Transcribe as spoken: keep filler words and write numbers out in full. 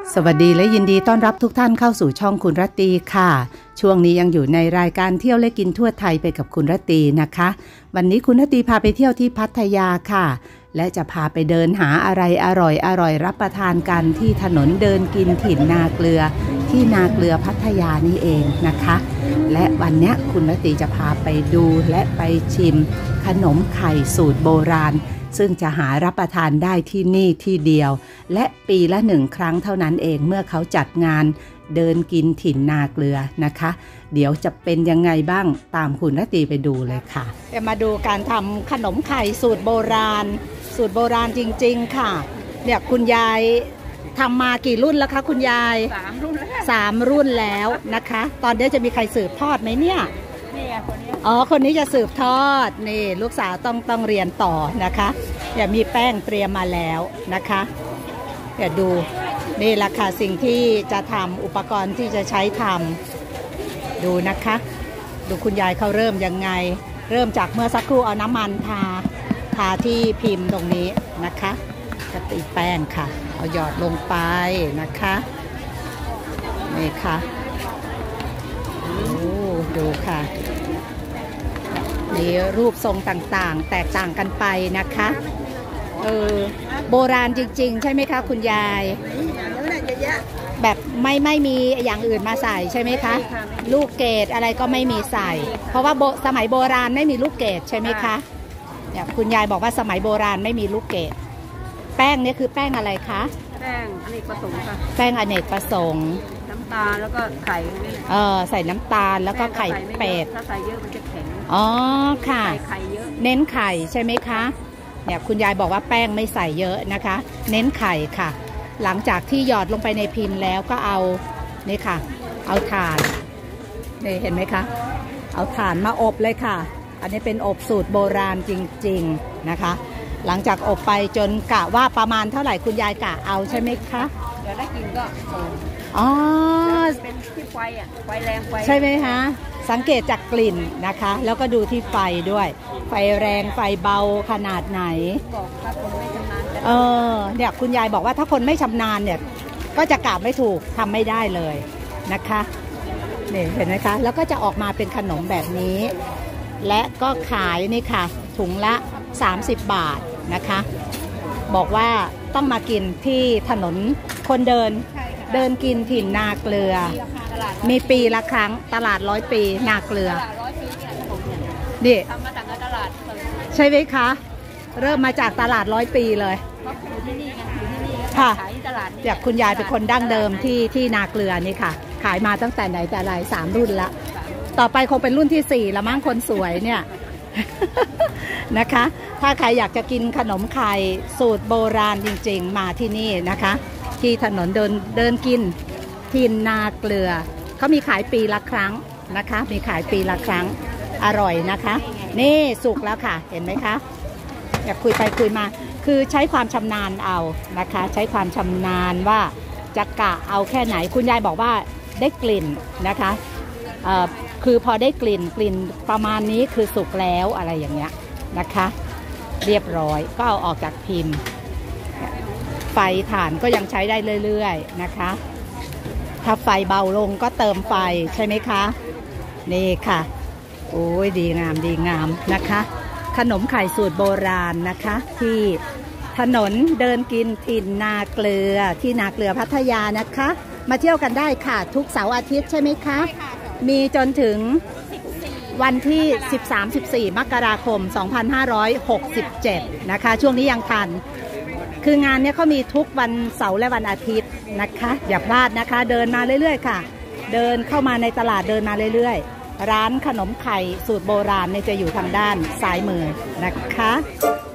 สวัสดีและยินดีต้อนรับทุกท่านเข้าสู่ช่องคุณรัตตีค่ะช่วงนี้ยังอยู่ในรายการเที่ยวและกินทั่วไทยไปกับคุณรัตตีนะคะวันนี้คุณรัตตีพาไปเที่ยวที่พัทยาค่ะและจะพาไปเดินหาอะไรอร่อยอร่อยรับประทานกันที่ถนนเดินกินถิ่นนาเกลือที่นาเกลือพัทยานี่เองนะคะและวันนี้คุณรัตตีจะพาไปดูและไปชิมขนมไข่สูตรโบราณซึ่งจะหารับประทานได้ที่นี่ที่เดียวและปีละหนึ่งครั้งเท่านั้นเองเมื่อเขาจัดงานเดินกินถิ่นนาเกลือนะคะเดี๋ยวจะเป็นยังไงบ้างตามคุณรัตตีไปดูเลยค่ะจะมาดูการทำขนมไข่สูตรโบราณสูตรโบราณจริงๆค่ะเนี่ยคุณยายทำมากี่รุ่นแล้วคะคุณยายสามรุ่นแล้วสามรุ่นแล้วนะคะตอนนี้จะมีใครสืบทอดไหมเนี่ยนี่คนนี้อ๋อคนนี้จะสืบทอดนี่ลูกสาวต้องต้องเรียนต่อนะคะเดี๋ยวมีแป้งเตรียมมาแล้วนะคะเดี๋ยวดูนี่แหละค่ะสิ่งที่จะทำอุปกรณ์ที่จะใช้ทำดูนะคะดูคุณยายเขาเริ่มยังไงเริ่มจากเมื่อสักครู่เอาน้ำมันทาทาที่พิมพ์ตรงนี้นะคะก็ตีแป้งค่ะเอาหยอดลงไปนะคะนี่ค่ะโอ้ดูค่ะมีรูปทรงต่างๆแตกต่างกันไปนะคะเออโบราณจริงๆใช่ไหมคะคุณยายแบบไม่ไม่มีอย่างอื่นมาใส่ใช่ไหมคะลูกเกดอะไรก็ไม่มีใส่เพราะว่าสมัยโบราณไม่มีลูกเกดใช่ไหมคะเนี่ยคุณยายบอกว่าสมัยโบราณไม่มีลูกเกดแป้งนี่คือแป้งอะไรคะแป้งอเนกประสงค์ค่ะแป้งอเนกประสงค์น้ำตาลแล้วก็ไข่เออใส่น้ำตาลแล้วก็ไข่เป็ดถ้าใส่เยอะมันจะแข็งอ๋อค่ะไข่เยอะเน้นไข่ใช่ไหมคะเนี่ยคุณยายบอกว่าแป้งไม่ใส่เยอะนะคะเน้นไข่ค่ะหลังจากที่หยอดลงไปในพิมพ์แล้วก็เอานี่ค่ะเอาถ่านนี่เห็นไหมคะเอาถ่านมาอบเลยค่ะอันนี้เป็นอบสูตรโบราณจริงๆนะคะหลังจากอบไปจนกะว่าประมาณเท่าไหร่คุณยายกะเอาใช่ไหมคะเดี๋ยวได้กินก็อ๋อเป็นที่ไฟอ่ะไฟแรงไฟใช่ไหมคะสังเกตจากกลิ่นนะคะแล้วก็ดูที่ไฟด้วยไฟแรงไฟเบาขนาดไหนบอกถ้าคนไม่ชำนาญเออเนี่ยคุณยายบอกว่าถ้าคนไม่ชำนาญเนี่ยก็จะกะไม่ถูกทำไม่ได้เลยนะคะนี่เห็นไหมคะแล้วก็จะออกมาเป็นขนมแบบนี้และก็ขายนี่ค่ะถุงละสามสิบบาทนะคะบอกว่าต้องมากินที่ถนนคนเดินเดินกินถิ่นนาเกลือมีปีละครั้งตลาดร้อยปีนาเกลือนี่ทำมาจากตลาดใช่ไหมคะเริ่มมาจากตลาดร้อยปีเลยอยู่ที่นี่อยู่ที่นี่ค่ะขายตลาดอยากคุณยายเป็นคนดั้งเดิมที่ที่นาเกลือนี่ค่ะขายมาตั้งแต่ไหนแต่ไรสามรุ่นละต่อไปคงเป็นรุ่นที่สี่ละมั้งคนสวยเนี่ยนะคะถ้าใครอยากจะกินขนมไข่สูตรโบราณจริงๆมาที่นี่นะคะที่ถนนเดินเดินกินถิ่นนาเกลือเขามีขายปีละครั้งนะคะมีขายปีละครั้งอร่อยนะคะนี่สุกแล้วค่ะเห็นไหมคะอยากคุยไปคุยมาคือใช้ความชำนาญเอานะคะใช้ความชำนาญว่าจะกะเอาแค่ไหนคุณยายบอกว่าได้กลิ่นนะคะเอ่อคือพอได้กลิ่นกลิ่นประมาณนี้คือสุกแล้วอะไรอย่างเงี้ยนะคะเรียบร้อยก็เอาออกจากพิมพ์ไฟถ่านก็ยังใช้ได้เรื่อยๆนะคะถ้าไฟเบาลงก็เติมไฟใช่ไหมคะนี่ค่ะโอ้ยดีงามดีงามนะคะขนมไข่สูตรโบราณนะคะที่ถนนเดินกินถิ่นนาเกลือที่นาเกลือพัทยานะคะมาเที่ยวกันได้ค่ะทุกเสาร์อาทิตย์ใช่ไหมคะมีจนถึงวันที่ สิบสาม สิบสี่ มกราคม สองพันห้าร้อยหกสิบเจ็ด นะคะช่วงนี้ยังทันคืองานนี้เขามีทุกวันเสาร์และวันอาทิตย์นะคะอย่าพลาดนะคะเดินมาเรื่อยๆค่ะเดินเข้ามาในตลาดเดินมาเรื่อยๆร้านขนมไข่สูตรโบราณเนี่ยจะอยู่ทางด้านซ้ายมือนะคะ